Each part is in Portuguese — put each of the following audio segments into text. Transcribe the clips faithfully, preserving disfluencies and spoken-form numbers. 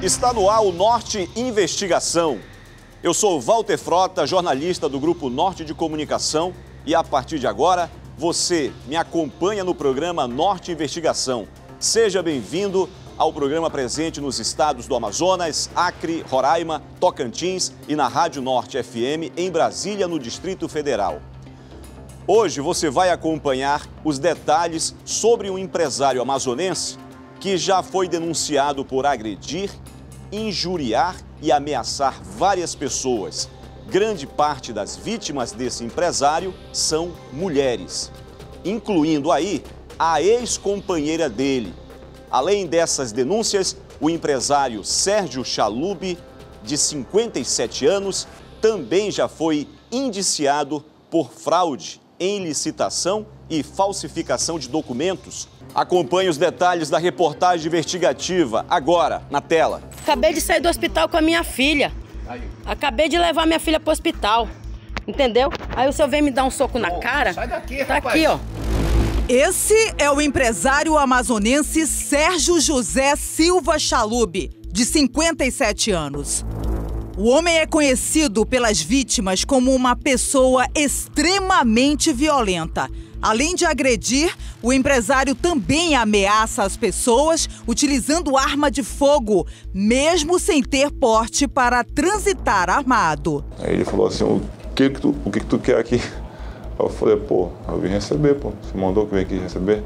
Está no ar o Norte Investigação. Eu sou Walter Frota, jornalista do Grupo Norte de Comunicação, e a partir de agora, você me acompanha no programa Norte Investigação. Seja bem-vindo ao programa presente nos estados do Amazonas, Acre, Roraima, Tocantins e na Rádio Norte F M em Brasília, no Distrito Federal. Hoje você vai acompanhar os detalhes sobre um empresário amazonense que já foi denunciado por agredir, injuriar e ameaçar várias pessoas. Grande parte das vítimas desse empresário são mulheres, incluindo aí a ex-companheira dele. Além dessas denúncias, o empresário Sérgio Chalub, de cinquenta e sete anos, também já foi indiciado por fraude em licitação e falsificação de documentos. Acompanhe os detalhes da reportagem investigativa agora na tela. Acabei de sair do hospital com a minha filha. Acabei de levar minha filha para o hospital, entendeu? Aí o senhor vem me dar um soco na cara. Sai daqui, tá rapaz. aqui, ó. Esse é o empresário amazonense Sérgio José Silva Chalub, de cinquenta e sete anos. O homem é conhecido pelas vítimas como uma pessoa extremamente violenta. Além de agredir, o empresário também ameaça as pessoas utilizando arma de fogo, mesmo sem ter porte para transitar armado. Aí ele falou assim, o que que tu, o que que tu quer aqui? Eu falei, pô, eu vim receber, pô. Você mandou que eu vim aqui receber?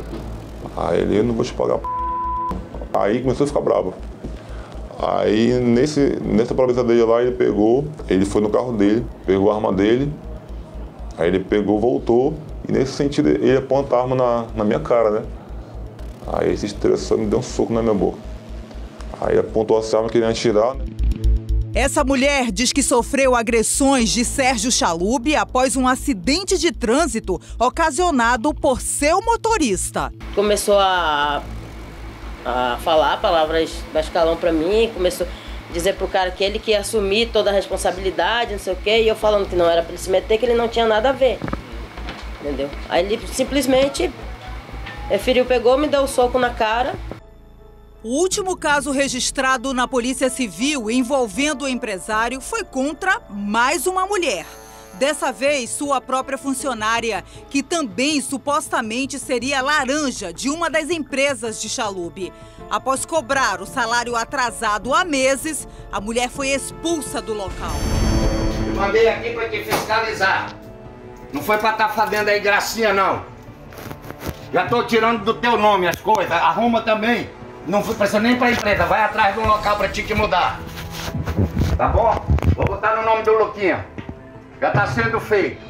Aí ele, eu não vou te pagar, p***. Aí começou a ficar bravo. Aí, nesse, nessa província dele lá, ele pegou, ele foi no carro dele, pegou a arma dele, aí ele pegou, voltou, e nesse sentido ele aponta a arma na, na minha cara, né? Aí ele se estressou e me deu um soco na minha boca. Aí apontou essa arma que ele ia atirar, né? Essa mulher diz que sofreu agressões de Sérgio Chalub após um acidente de trânsito ocasionado por seu motorista. Começou a... a falar palavras bascalão pra mim, começou a dizer pro cara que ele que ia assumir toda a responsabilidade, não sei o quê, e eu falando que não era pra ele se meter, que ele não tinha nada a ver, entendeu? Aí ele simplesmente feriu, pegou, me deu um soco na cara. O último caso registrado na Polícia Civil envolvendo o empresário foi contra mais uma mulher. Dessa vez, sua própria funcionária, que também supostamente seria laranja de uma das empresas de Chalub. Após cobrar o salário atrasado há meses, a mulher foi expulsa do local. Eu mandei aqui para te fiscalizar. Não foi para estar fazendo aí gracinha, não. Já tô tirando do teu nome as coisas. Arruma também. Não precisa nem para empresa. Vai atrás de um local para te, te mudar. Tá bom? Vou botar no nome do Luquinha. Já tá sendo feito.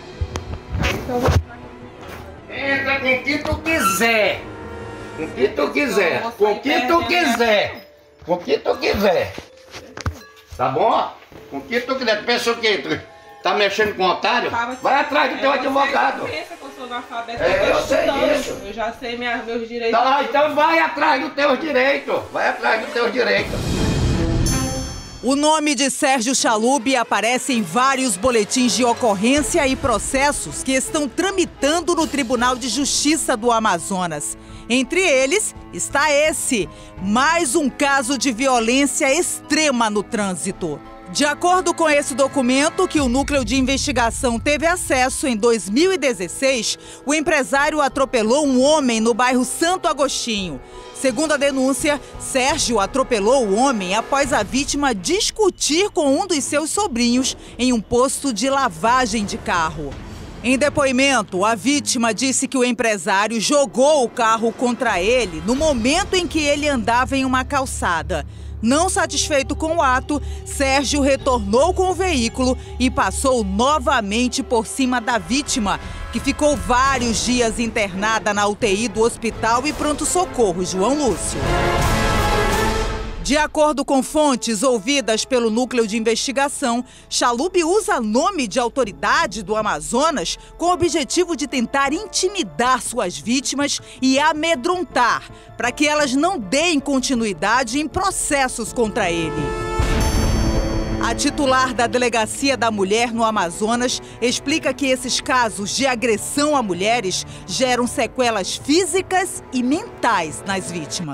Entra com o que tu quiser. Com o que tu quiser. Com o que tu quiser. Com o que tu quiser. Tá bom? Com o que tu quiser. Tu pensa o quê? Tu tá mexendo com otário? Vai atrás do teu advogado. É, eu sei disso. Eu já sei minha, meus direitos. Tá, então vai atrás dos teus direitos. Vai atrás dos teus direitos. O nome de Sérgio Chalub aparece em vários boletins de ocorrência e processos que estão tramitando no Tribunal de Justiça do Amazonas. Entre eles está esse, mais um caso de violência extrema no trânsito. De acordo com esse documento que o Núcleo de Investigação teve acesso em dois mil e dezesseis, o empresário atropelou um homem no bairro Santo Agostinho. Segundo a denúncia, Sérgio atropelou o homem após a vítima discutir com um dos seus sobrinhos em um posto de lavagem de carro. Em depoimento, a vítima disse que o empresário jogou o carro contra ele no momento em que ele andava em uma calçada. Não satisfeito com o ato, Sérgio retornou com o veículo e passou novamente por cima da vítima, que ficou vários dias internada na U T I do Hospital e Pronto-Socorro João Lúcio. De acordo com fontes ouvidas pelo Núcleo de Investigação, Chalub usa nome de autoridade do Amazonas com o objetivo de tentar intimidar suas vítimas e amedrontar, para que elas não deem continuidade em processos contra ele. A titular da Delegacia da Mulher no Amazonas explica que esses casos de agressão a mulheres geram sequelas físicas e mentais nas vítimas.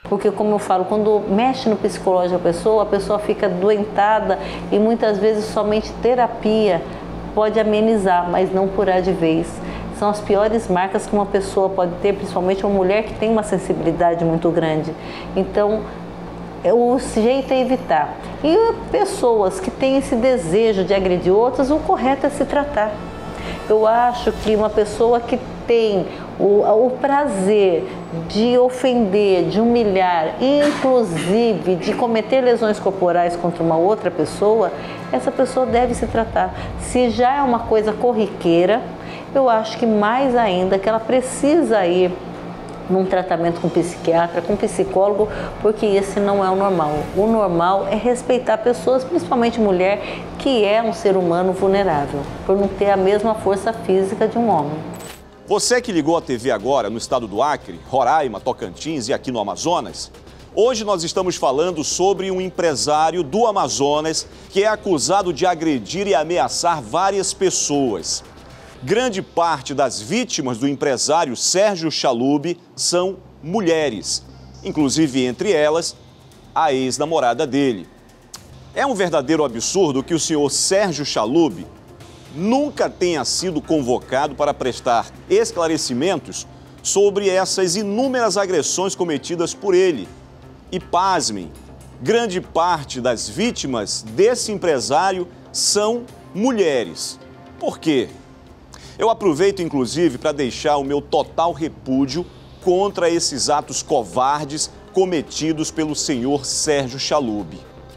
Porque, como eu falo, quando mexe no psicológico da pessoa, a pessoa fica doentada e muitas vezes somente terapia pode amenizar, mas não curar de vez. São as piores marcas que uma pessoa pode ter, principalmente uma mulher que tem uma sensibilidade muito grande. Então, o jeito é evitar. E pessoas que têm esse desejo de agredir outras, o correto é se tratar. Eu acho que uma pessoa que tem o, o prazer de ofender, de humilhar, inclusive de cometer lesões corporais contra uma outra pessoa, essa pessoa deve se tratar. Se já é uma coisa corriqueira, eu acho que mais ainda que ela precisa ir num tratamento com psiquiatra, com psicólogo, porque esse não é o normal. O normal é respeitar pessoas, principalmente mulher, que é um ser humano vulnerável, por não ter a mesma força física de um homem. Você que ligou a T V agora no estado do Acre, Roraima, Tocantins e aqui no Amazonas, hoje nós estamos falando sobre um empresário do Amazonas que é acusado de agredir e ameaçar várias pessoas. Grande parte das vítimas do empresário Sérgio Chalub são mulheres, inclusive entre elas a ex-namorada dele. É um verdadeiro absurdo que o senhor Sérgio Chalub nunca tenha sido convocado para prestar esclarecimentos sobre essas inúmeras agressões cometidas por ele. E pasmem, grande parte das vítimas desse empresário são mulheres. Por quê? Eu aproveito, inclusive, para deixar o meu total repúdio contra esses atos covardes cometidos pelo senhor Sérgio Chalub.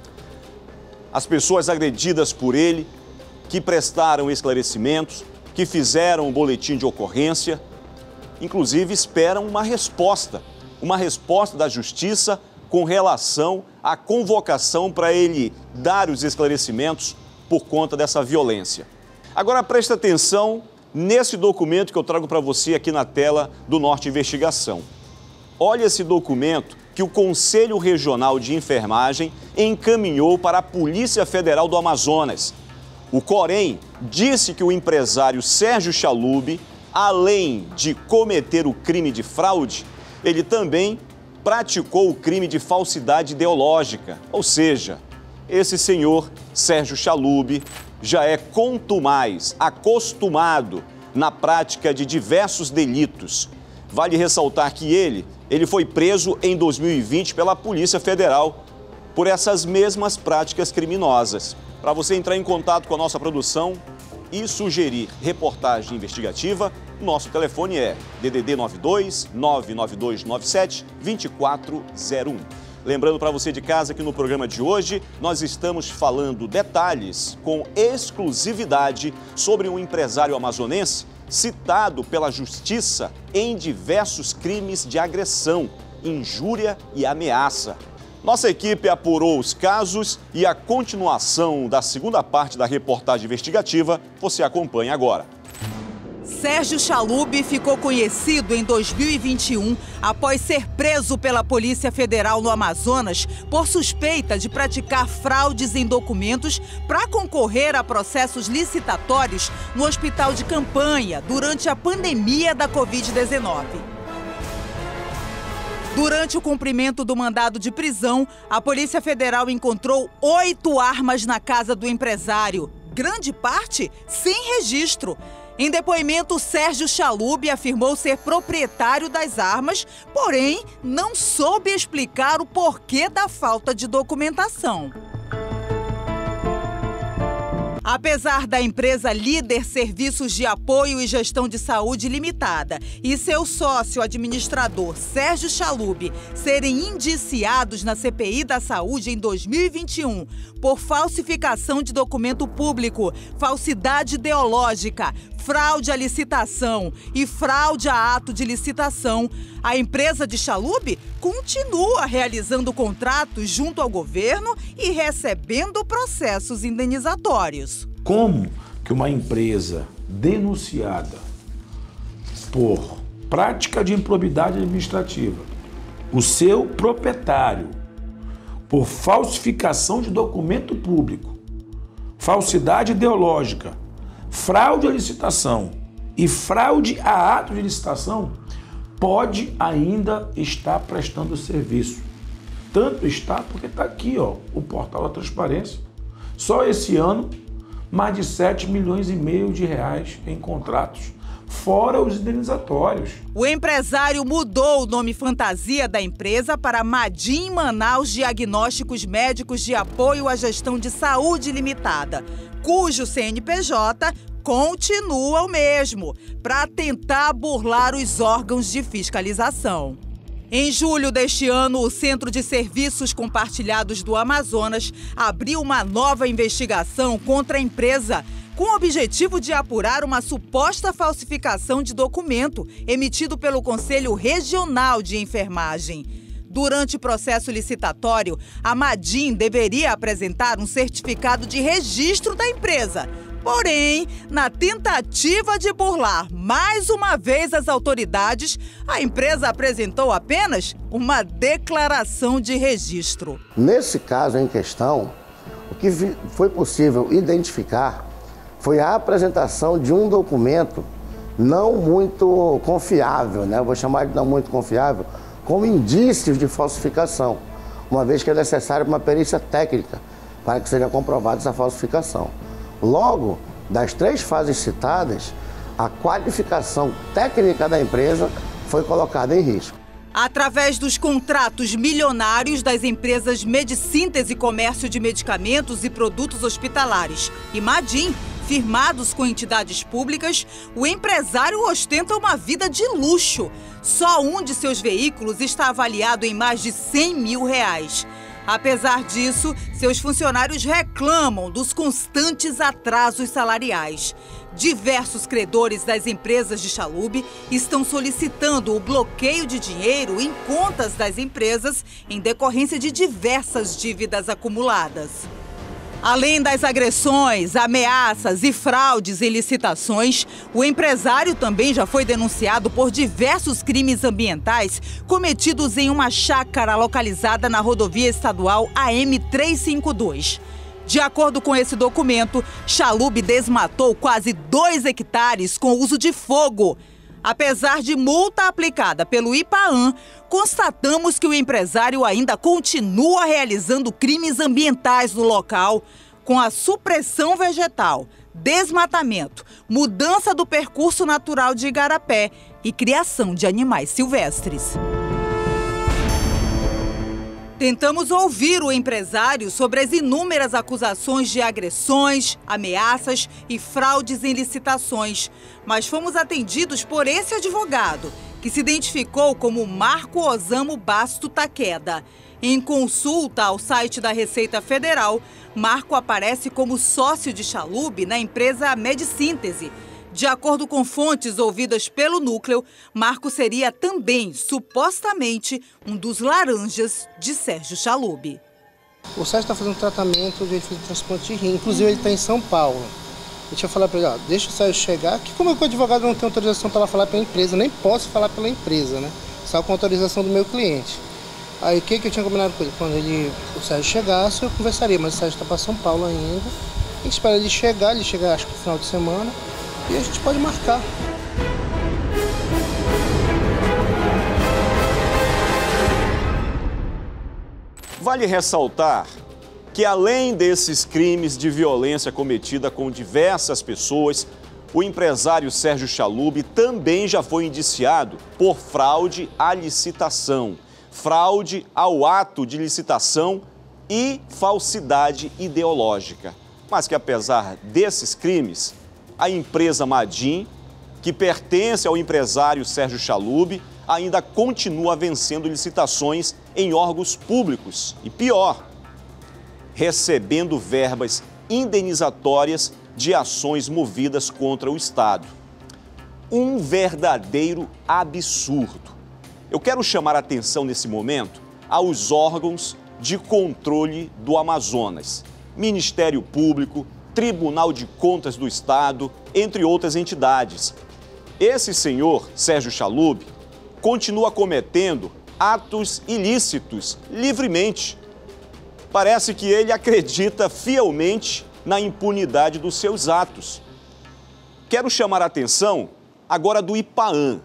As pessoas agredidas por ele, que prestaram esclarecimentos, que fizeram um boletim de ocorrência, inclusive esperam uma resposta, uma resposta da Justiça com relação à convocação para ele dar os esclarecimentos por conta dessa violência. Agora presta atenção nesse documento que eu trago para você aqui na tela do Norte Investigação. Olha esse documento que o Conselho Regional de Enfermagem encaminhou para a Polícia Federal do Amazonas. O Corém disse que o empresário Sérgio Chalub, além de cometer o crime de fraude, ele também praticou o crime de falsidade ideológica. Ou seja, esse senhor Sérgio Chalub já é contumaz, acostumado na prática de diversos delitos. Vale ressaltar que ele, ele foi preso em dois mil e vinte pela Polícia Federal por essas mesmas práticas criminosas. Para você entrar em contato com a nossa produção e sugerir reportagem investigativa, nosso telefone é D D D nove dois, nove nove dois nove sete, dois quatro zero um. Lembrando para você de casa que no programa de hoje nós estamos falando detalhes com exclusividade sobre um empresário amazonense citado pela Justiça em diversos crimes de agressão, injúria e ameaça. Nossa equipe apurou os casos e a continuação da segunda parte da reportagem investigativa você acompanha agora. Sérgio Chalub ficou conhecido em dois mil e vinte e um após ser preso pela Polícia Federal no Amazonas por suspeita de praticar fraudes em documentos para concorrer a processos licitatórios no hospital de campanha durante a pandemia da covid dezenove. Durante o cumprimento do mandado de prisão, a Polícia Federal encontrou oito armas na casa do empresário, grande parte sem registro. Em depoimento, Sérgio Chalub afirmou ser proprietário das armas, porém não soube explicar o porquê da falta de documentação. Apesar da empresa Líder Serviços de Apoio e Gestão de Saúde Limitada e seu sócio administrador Sérgio Chalub serem indiciados na C P I da Saúde em dois mil e vinte e um por falsificação de documento público, falsidade ideológica, fraude à licitação e fraude a ato de licitação, a empresa de Chalub continua realizando contratos junto ao governo e recebendo processos indenizatórios. Como que uma empresa denunciada por prática de improbidade administrativa, o seu proprietário, por falsificação de documento público, falsidade ideológica, fraude à licitação e fraude a ato de licitação, pode ainda estar prestando serviço. Tanto está porque está aqui, ó, o portal da transparência. Só esse ano, mais de sete milhões e meio de reais em contratos, fora os indenizatórios. O empresário mudou o nome fantasia da empresa para Madim Manaus Diagnósticos Médicos de Apoio à Gestão de Saúde Limitada, cujo C N P J continua o mesmo, para tentar burlar os órgãos de fiscalização. Em julho deste ano, o Centro de Serviços Compartilhados do Amazonas abriu uma nova investigação contra a empresa, com o objetivo de apurar uma suposta falsificação de documento emitido pelo Conselho Regional de Enfermagem. Durante o processo licitatório, a Madim deveria apresentar um certificado de registro da empresa. Porém, na tentativa de burlar mais uma vez as autoridades, a empresa apresentou apenas uma declaração de registro. Nesse caso em questão, o que foi possível identificar foi a apresentação de um documento não muito confiável, né? Vou chamar de não muito confiável, com indícios de falsificação, uma vez que é necessário uma perícia técnica para que seja comprovada essa falsificação. Logo, das três fases citadas, a qualificação técnica da empresa foi colocada em risco. Através dos contratos milionários das empresas Medisíntese Comércio de Medicamentos e Produtos Hospitalares e Madim, firmados com entidades públicas, o empresário ostenta uma vida de luxo. Só um de seus veículos está avaliado em mais de cem mil reais. Apesar disso, seus funcionários reclamam dos constantes atrasos salariais. Diversos credores das empresas de Chalub estão solicitando o bloqueio de dinheiro em contas das empresas em decorrência de diversas dívidas acumuladas. Além das agressões, ameaças e fraudes em licitações, o empresário também já foi denunciado por diversos crimes ambientais cometidos em uma chácara localizada na rodovia estadual A M trezentos e cinquenta e dois. De acordo com esse documento, Chalub desmatou quase dois hectares com uso de fogo. Apesar de multa aplicada pelo IPAAM, constatamos que o empresário ainda continua realizando crimes ambientais no local, com a supressão vegetal, desmatamento, mudança do percurso natural de igarapé e criação de animais silvestres. Tentamos ouvir o empresário sobre as inúmeras acusações de agressões, ameaças e fraudes em licitações, mas fomos atendidos por esse advogado, que se identificou como Marco Osamo Basto Takeda. Em consulta ao site da Receita Federal, Marco aparece como sócio de Chalub na empresa Medisíntese. De acordo com fontes ouvidas pelo núcleo, Marco seria também, supostamente, um dos laranjas de Sérgio Chalub. O Sérgio está fazendo tratamento de transplante de rim, inclusive ele está em São Paulo. Eu tinha falado para ele, ó, deixa o Sérgio chegar, que como eu que o advogado não tem autorização para falar pela empresa, eu nem posso falar pela empresa, né? Só com autorização do meu cliente. Aí o que, que eu tinha combinado com ele? Quando ele, o Sérgio chegasse, eu conversaria, mas o Sérgio está para São Paulo ainda. A gente espera ele chegar, ele chega acho que no final de semana. E a gente pode marcar. Vale ressaltar que, além desses crimes de violência cometida com diversas pessoas, o empresário Sérgio Chalub também já foi indiciado por fraude à licitação, fraude ao ato de licitação e falsidade ideológica. Mas que, apesar desses crimes, a empresa Madim, que pertence ao empresário Sérgio Chalub, ainda continua vencendo licitações em órgãos públicos. E pior, recebendo verbas indenizatórias de ações movidas contra o Estado. Um verdadeiro absurdo. Eu quero chamar a atenção nesse momento aos órgãos de controle do Amazonas, Ministério Público, Tribunal de Contas do Estado, entre outras entidades. Esse senhor, Sérgio Chalub, continua cometendo atos ilícitos livremente. Parece que ele acredita fielmente na impunidade dos seus atos. Quero chamar a atenção agora do IPAAM,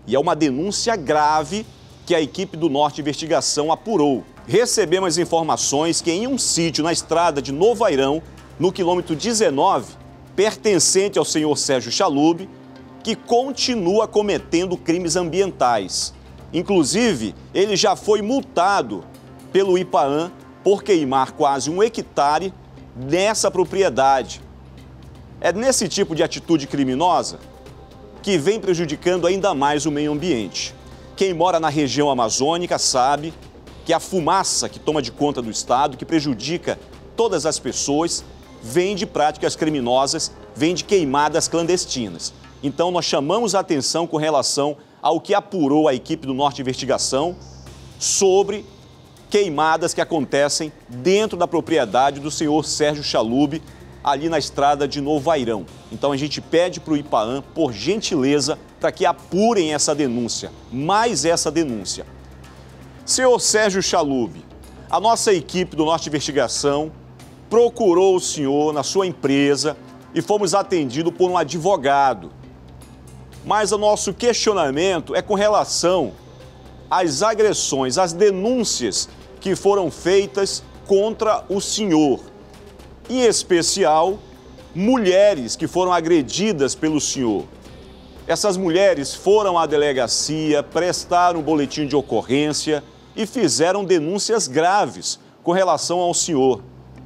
E é uma denúncia grave que a equipe do Norte Investigação apurou. Recebemos informações que em um sítio na estrada de Novo Airão, no quilômetro dezenove, pertencente ao senhor Sérgio Chalub, que continua cometendo crimes ambientais. Inclusive, ele já foi multado pelo IPAAM por queimar quase um hectare nessa propriedade. É nesse tipo de atitude criminosa que vem prejudicando ainda mais o meio ambiente. Quem mora na região amazônica sabe que a fumaça que toma de conta do estado, que prejudica todas as pessoas, vem de práticas criminosas, vem de queimadas clandestinas. Então, nós chamamos a atenção com relação ao que apurou a equipe do Norte Investigação sobre queimadas que acontecem dentro da propriedade do senhor Sérgio Chalub, ali na estrada de Novo Airão. Então, a gente pede para o IPAAM, por gentileza, para que apurem essa denúncia, mais essa denúncia. Senhor Sérgio Chalub, a nossa equipe do Norte Investigação procurou o senhor na sua empresa e fomos atendidos por um advogado. Mas o nosso questionamento é com relação às agressões, às denúncias que foram feitas contra o senhor. Em especial, mulheres que foram agredidas pelo senhor. Essas mulheres foram à delegacia, prestaram um boletim de ocorrência e fizeram denúncias graves com relação ao senhor.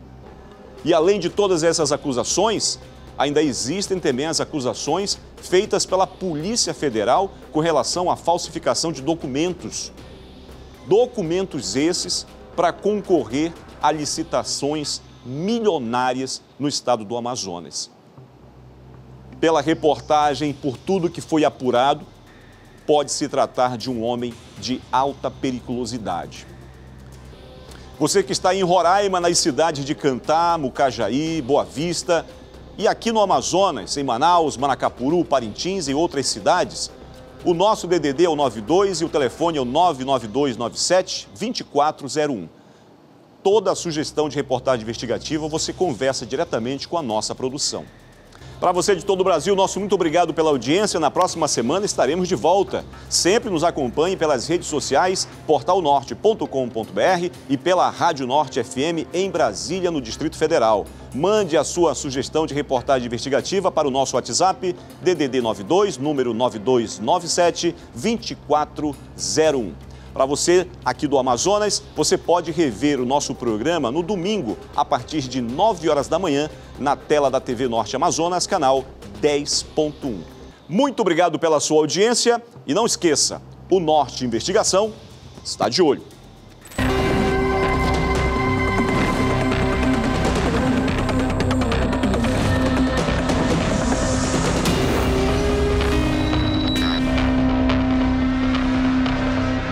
E além de todas essas acusações, ainda existem também as acusações feitas pela Polícia Federal com relação à falsificação de documentos. Documentos esses para concorrer a licitações milionárias no estado do Amazonas. Pela reportagem, por tudo que foi apurado, pode-se tratar de um homem de alta periculosidade. Você que está em Roraima, nas cidades de Cantá, Mucajaí, Boa Vista, e aqui no Amazonas, em Manaus, Manacapuru, Parintins e outras cidades, o nosso D D D é o nove dois e o telefone é o nove nove dois nove sete, dois quatro zero um. Toda a sugestão de reportagem investigativa você conversa diretamente com a nossa produção. Para você de todo o Brasil, nosso muito obrigado pela audiência. Na próxima semana estaremos de volta. Sempre nos acompanhe pelas redes sociais, portal norte ponto com ponto br e pela Rádio Norte F M em Brasília, no Distrito Federal. Mande a sua sugestão de reportagem investigativa para o nosso WhatsApp, D D D nove dois, número nove dois nove sete, dois quatro zero um. Para você aqui do Amazonas, você pode rever o nosso programa no domingo, a partir de nove horas da manhã, na tela da T V Norte Amazonas, canal dez ponto um. Muito obrigado pela sua audiência e não esqueça, o Norte Investigação está de olho.